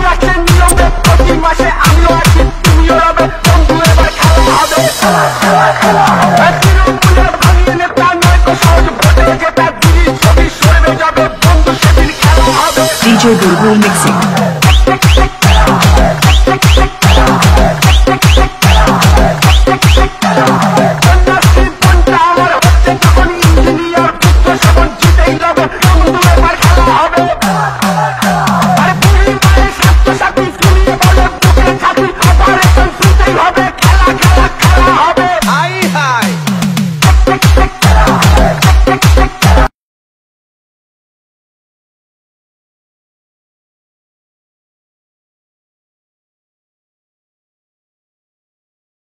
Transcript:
আছে নিয়মে প্রতি মাসে আমিও আছি তুমিও রবে বন্ধু এবার খেলা হবে তৃণমূলের ভাঙিয়ে নেতা নয় তো সহজ ভোটে যেটা দিদি ছবি সরবে যাবে বন্ধু সেদিন খেলা হবে DJ Bulbul Mixing Check.